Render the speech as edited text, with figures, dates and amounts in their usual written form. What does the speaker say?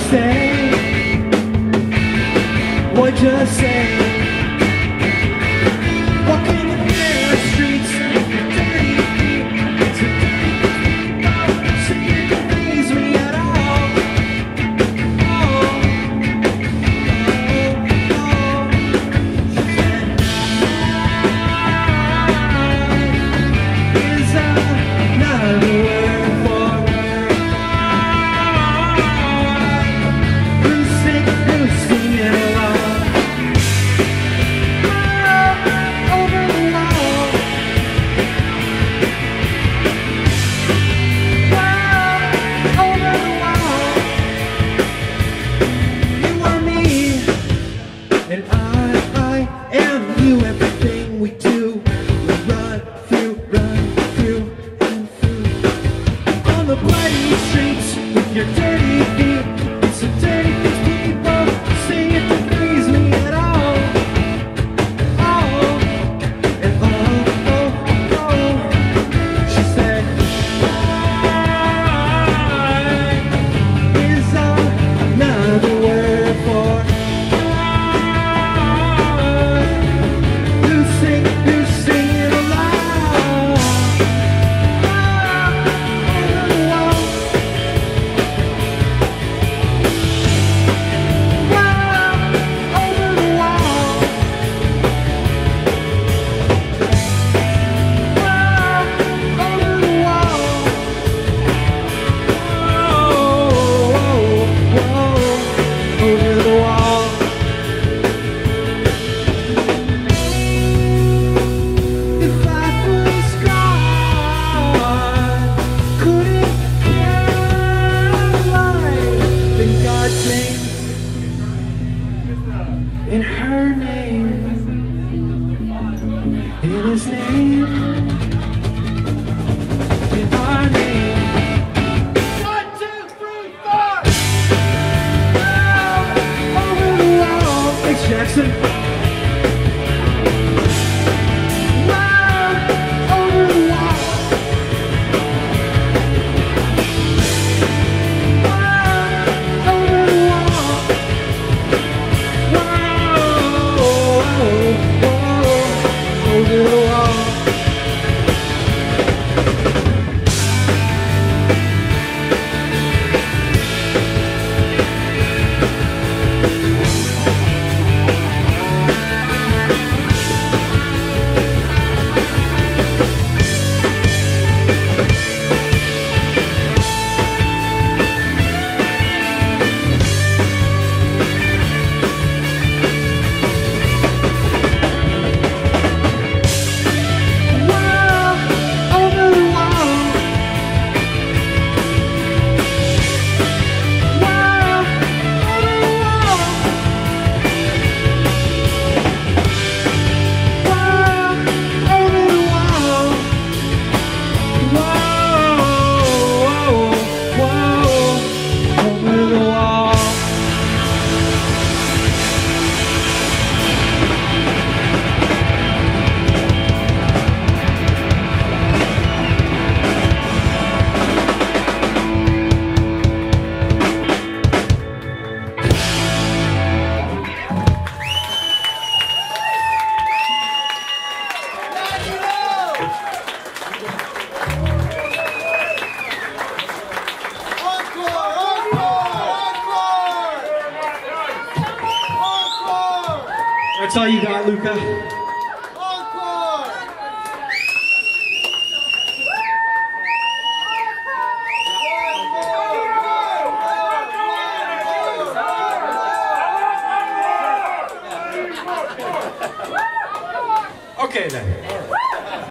say? What'd you say? Walking in the streets, dirty feet, it's a dirty thought, so you can please me at all. Oh, is another word for who's sick, who's singing along. Over the wall, over the wall. You are me, and I am you. Everything we do, we run through, and through. On the bloody streets with your dirty feet, it's a dirty things people say it to please me at all. Oh, and oh, she said, is another word for who's singing along. Over the wall, over the wall. Over the wall. If I was God, could it get light? Then God's name, in her name, in his name, in our name. 1, 2, 3, 4. Over the wall. Thanks, Jackson. Over the wall. Over the wall. Over the wall. That's all you got, Luca. Okay then.